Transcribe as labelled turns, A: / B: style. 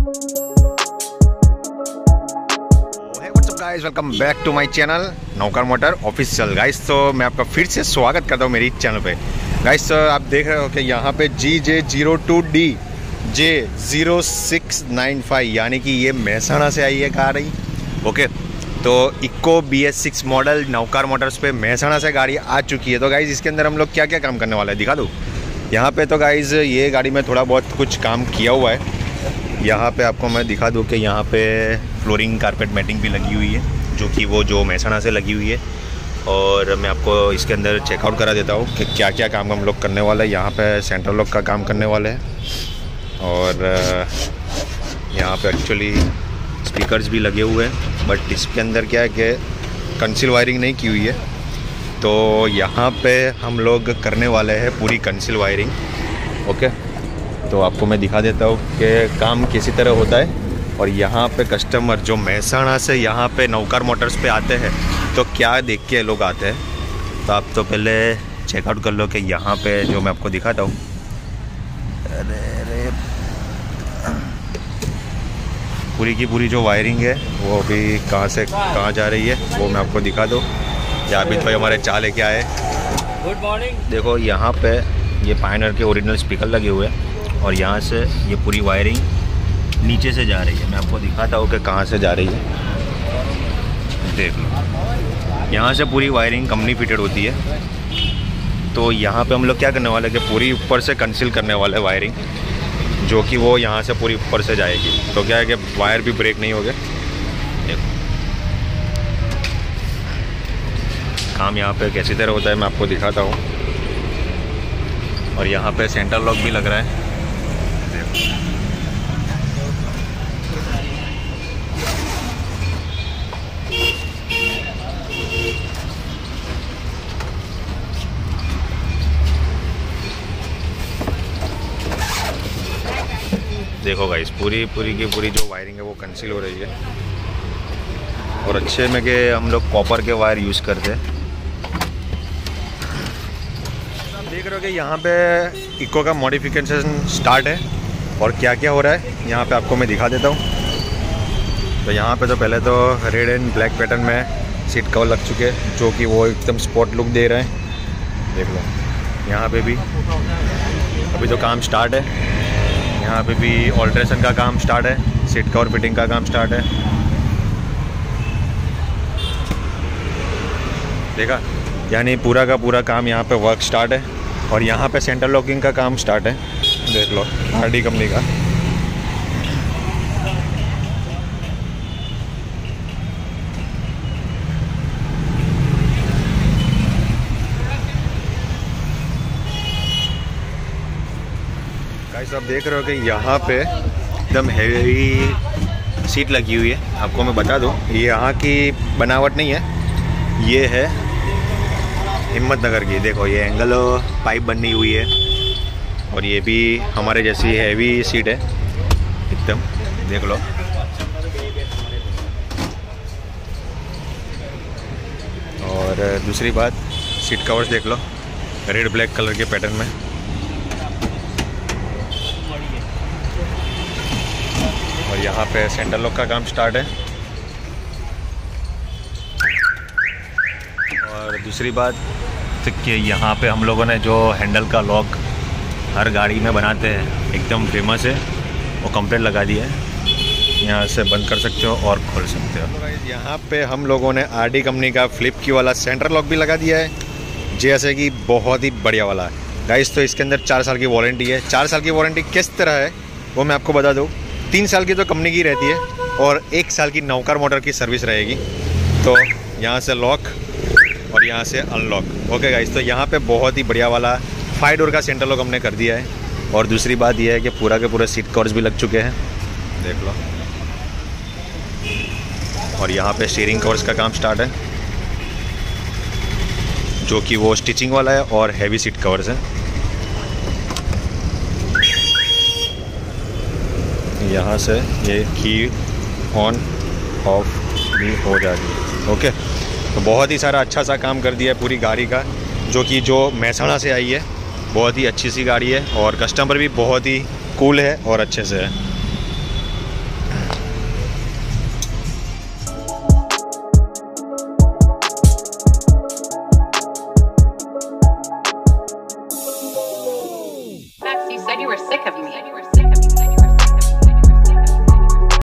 A: Guys welcome back to my channel Naukar motor official. Guys तो मैं आपका फिर से स्वागत करता हूँ मेरी चैनल पे। गाइस तो आप देख रहे हो कि यहाँ पे GJ02DJ0695 यानी कि ये महसाणा से आई है कार ही। ओके, तो Eeco BS6 model Naukar motors पे महसाणा से गाड़ी आ चुकी है। तो गाइस इसके अंदर हम लोग क्या क्या काम करने वाला है दिखा दूँ यहाँ पे। तो गाइस ये गाड़ी में थोड़ा बहुत कुछ काम किया हुआ है। यहाँ पे आपको मैं दिखा दूँ कि यहाँ पे फ्लोरिंग कारपेट मैटिंग भी लगी हुई है, जो कि वो जो महसाणा से लगी हुई है। और मैं आपको इसके अंदर चेकआउट करा देता हूँ कि क्या क्या काम हम लोग करने वाले हैं। यहाँ पे सेंटर लॉक का काम करने वाले हैं और यहाँ पे एक्चुअली स्पीकर्स भी लगे हुए हैं, बट इसके अंदर क्या है कि कंसील वायरिंग नहीं की हुई है। तो यहाँ पे हम लोग करने वाले हैं पूरी कंसील वायरिंग। ओके, तो आपको मैं दिखा देता हूँ कि काम किसी तरह होता है। और यहाँ पे कस्टमर जो महसाणा से यहाँ पे नौकर मोटर्स पे आते हैं तो क्या देख के लोग आते हैं, तो आप तो पहले चेकआउट कर लो कि यहाँ पे जो मैं आपको दिखाता हूँ। अरे पूरी की पूरी जो वायरिंग है वो अभी कहाँ से कहाँ जा रही है वो मैं आपको दिखा दूँ। या अभी भाई हमारे चाल लेके आए।
B: Good morning.
A: देखो यहाँ पे ये पायनर के ओरिजिनल स्पीकर लगे हुए हैं और यहाँ से ये पूरी वायरिंग नीचे से जा रही है। मैं आपको दिखाता हूँ कि कहाँ से जा रही है। देख लो, यहाँ से पूरी वायरिंग कंपनी फिटेड होती है। तो यहाँ पे हम लोग क्या करने वाले हैं कि पूरी ऊपर से कंसील करने वाले वायरिंग, जो कि वो यहाँ से पूरी ऊपर से जाएगी। तो क्या है कि वायर भी ब्रेक नहीं होगे। देखो काम यहाँ पे कैसी तरह होता है मैं आपको दिखाता हूँ। और यहाँ पे सेंटर लॉक भी लग रहा है। देखो गाइस पूरी की पूरी जो वायरिंग है वो कंसील हो रही है। और अच्छे में के हम लोग कॉपर के वायर यूज़ करते हैं। देख रहे हो कि यहाँ पे इको का मॉडिफिकेशन स्टार्ट है और क्या क्या हो रहा है यहाँ पे आपको मैं दिखा देता हूँ। तो यहाँ पे तो पहले तो रेड एंड ब्लैक पैटर्न में सीट कवर लग चुके हैं, जो कि वो एकदम स्पॉट लुक दे रहे हैं। देख लो यहाँ पे भी अभी तो काम स्टार्ट है। यहाँ पे भी ऑल्ट्रेशन का काम स्टार्ट है, सीट कवर फिटिंग का काम स्टार्ट है। देखा, यानी पूरा का पूरा काम यहाँ पे वर्क स्टार्ट है। और यहाँ पे सेंटर लॉकिंग का काम स्टार्ट है। देख लो RD कंपनी का। गाइस आप देख रहे हो कि यहाँ पे एकदम हेवी सीट लगी हुई है। आपको मैं बता दूँ ये यहाँ की बनावट नहीं है, ये है हिम्मतनगर की। देखो ये एंगल पाइप बनी हुई है और ये भी हमारे जैसी हैवी सीट है एकदम। देख लो और दूसरी बात सीट कवर्स देख लो, रेड ब्लैक कलर के पैटर्न में। और यहाँ पे सेंटर लॉक का काम स्टार्ट है। और दूसरी बात कि यहाँ पे हम लोगों ने जो हैंडल का लॉक हर गाड़ी में बनाते हैं एकदम फेमस है, वो कंप्लीट लगा दिया है। यहाँ से बंद कर सकते हो और खोल सकते हो। तो यहाँ पे हम लोगों ने RD कंपनी का फ्लिप की वाला सेंटर लॉक भी लगा दिया है, जैसे कि बहुत ही बढ़िया वाला है गाइस। तो इसके अंदर 4 साल की वारंटी है। 4 साल की वारंटी किस तरह है वो मैं आपको बता दूँ। 3 साल की तो कंपनी की रहती है और 1 साल की नौकर मोटर की सर्विस रहेगी। तो यहाँ से लॉक और यहाँ से अनलॉक। ओके गाइस, तो यहाँ पे बहुत ही बढ़िया वाला 5 डोर का सेंटर लॉक हमने कर दिया है। और दूसरी बात यह है कि पूरा के पूरे सीट कवर्स भी लग चुके हैं। देख लो। और यहाँ पे स्टीयरिंग कवर्स का काम स्टार्ट है, जो कि वो स्टिचिंग वाला है और हैवी सीट कवर्स है। यहाँ से ये की ऑन ऑफ भी हो जाएगी। ओके, तो बहुत ही सारा अच्छा सा काम कर दिया है पूरी गाड़ी का, जो कि जो महसाणा से आई है। बहुत ही अच्छी सी गाड़ी है और कस्टमर भी बहुत ही कूल है और अच्छे से है।
B: You said you were sick of me.